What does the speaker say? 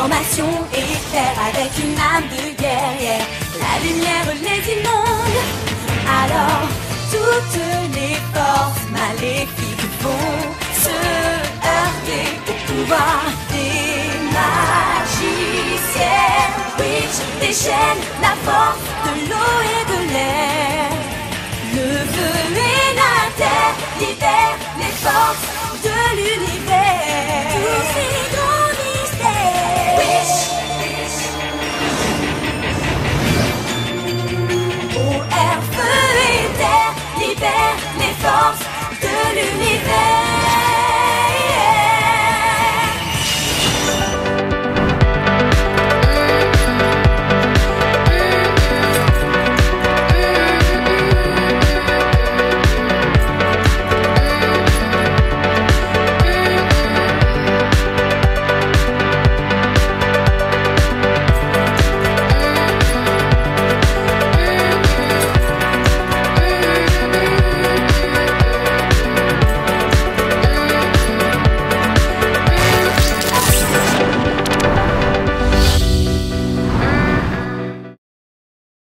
transformation éclair avec une âme de guerrière. La lumière les inonde, alors toutes les forces maléfiques vont se heurter au pouvoir des magiciens. Witch déchaîne la force de l'eau et de l'air. Le feu et la terre libèrent les forces de l'univers.